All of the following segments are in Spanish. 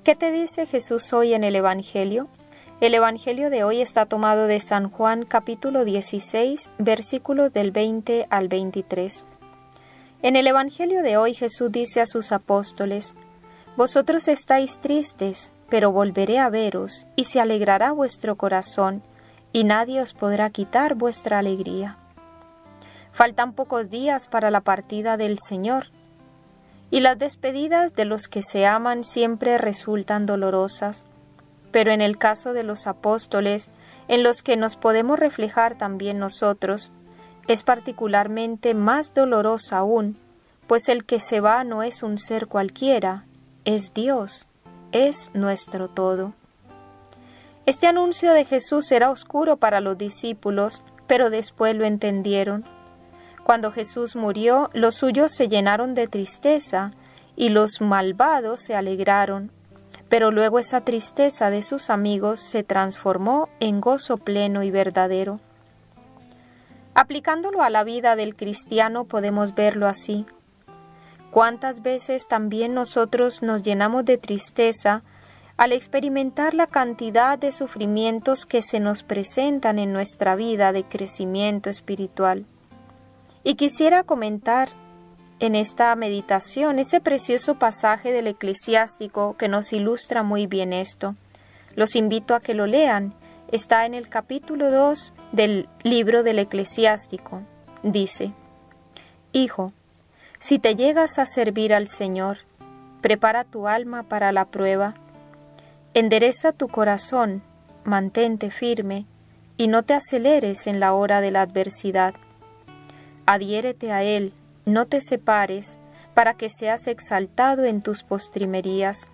¿Qué te dice Jesús hoy en el Evangelio? El Evangelio de hoy está tomado de San Juan capítulo 16, versículos del 20 al 23. En el Evangelio de hoy Jesús dice a sus apóstoles: «Vosotros estáis tristes, pero volveré a veros, y se alegrará vuestro corazón, y nadie os podrá quitar vuestra alegría». Faltan pocos días para la partida del Señor, y las despedidas de los que se aman siempre resultan dolorosas. Pero en el caso de los apóstoles, en los que nos podemos reflejar también nosotros, es particularmente más dolorosa aún, pues el que se va no es un ser cualquiera, es Dios, es nuestro todo. Este anuncio de Jesús era oscuro para los discípulos, pero después lo entendieron. Cuando Jesús murió, los suyos se llenaron de tristeza y los malvados se alegraron, pero luego esa tristeza de sus amigos se transformó en gozo pleno y verdadero. Aplicándolo a la vida del cristiano podemos verlo así. ¿Cuántas veces también nosotros nos llenamos de tristeza al experimentar la cantidad de sufrimientos que se nos presentan en nuestra vida de crecimiento espiritual? Y quisiera comentar en esta meditación ese precioso pasaje del Eclesiástico que nos ilustra muy bien esto. Los invito a que lo lean. Está en el capítulo 2 del libro del Eclesiástico. Dice: «Hijo, si te llegas a servir al Señor, prepara tu alma para la prueba. Endereza tu corazón, mantente firme, y no te aceleres en la hora de la adversidad. Adhiérete a Él, no te separes, para que seas exaltado en tus postrimerías.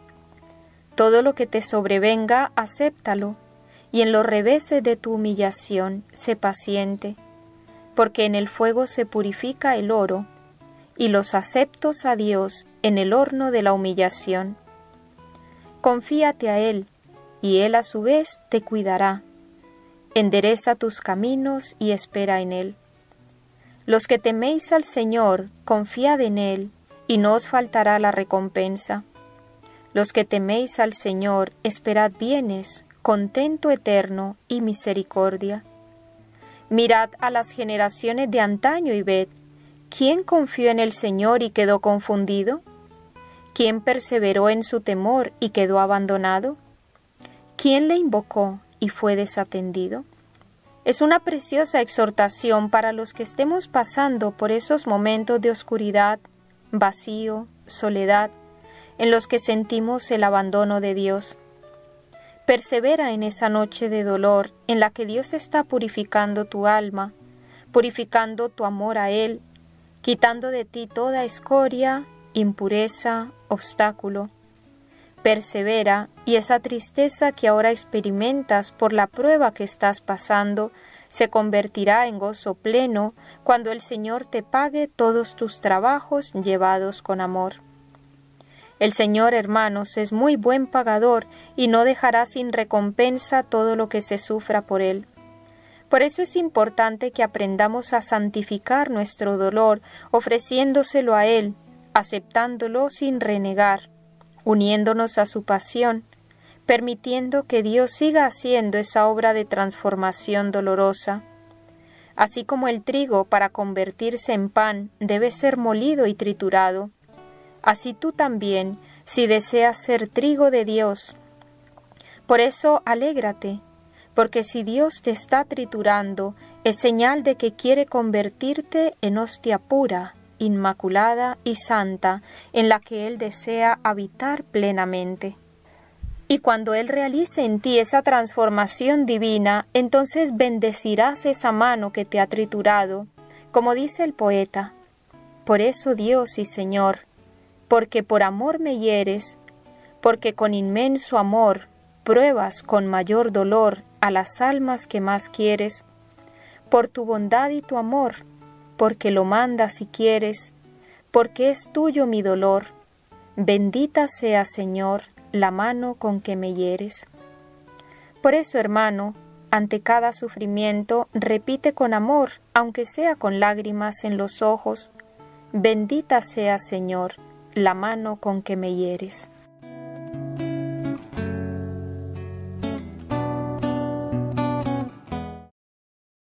Todo lo que te sobrevenga, acéptalo, y en los reveses de tu humillación, sé paciente, porque en el fuego se purifica el oro, y los aceptos a Dios en el horno de la humillación. Confíate a Él, y Él a su vez te cuidará. Endereza tus caminos y espera en Él. Los que teméis al Señor, confiad en Él, y no os faltará la recompensa. Los que teméis al Señor, esperad bienes, contento eterno y misericordia. Mirad a las generaciones de antaño y ved, ¿quién confió en el Señor y quedó confundido? ¿Quién perseveró en su temor y quedó abandonado? ¿Quién le invocó y fue desatendido?». Es una preciosa exhortación para los que estemos pasando por esos momentos de oscuridad, vacío, soledad, en los que sentimos el abandono de Dios. Persevera en esa noche de dolor en la que Dios está purificando tu alma, purificando tu amor a Él, quitando de ti toda escoria, impureza, obstáculo. Persevera, y esa tristeza que ahora experimentas por la prueba que estás pasando se convertirá en gozo pleno cuando el Señor te pague todos tus trabajos llevados con amor. El Señor, hermanos, es muy buen pagador y no dejará sin recompensa todo lo que se sufra por Él. Por eso es importante que aprendamos a santificar nuestro dolor, ofreciéndoselo a Él, aceptándolo sin renegar, uniéndonos a su pasión, permitiendo que Dios siga haciendo esa obra de transformación dolorosa. Así como el trigo para convertirse en pan debe ser molido y triturado, así tú también, si deseas ser trigo de Dios. Por eso alégrate, porque si Dios te está triturando, es señal de que quiere convertirte en hostia pura, inmaculada y santa, en la que Él desea habitar plenamente. Y cuando Él realice en ti esa transformación divina, entonces bendecirás esa mano que te ha triturado, como dice el poeta: «Por eso, Dios y Señor, porque por amor me hieres, porque con inmenso amor pruebas con mayor dolor a las almas que más quieres, por tu bondad y tu amor, porque lo mandas y quieres, porque es tuyo mi dolor. Bendita sea, Señor, la mano con que me hieres». Por eso, hermano, ante cada sufrimiento, repite con amor, aunque sea con lágrimas en los ojos: «Bendita sea, Señor, la mano con que me hieres».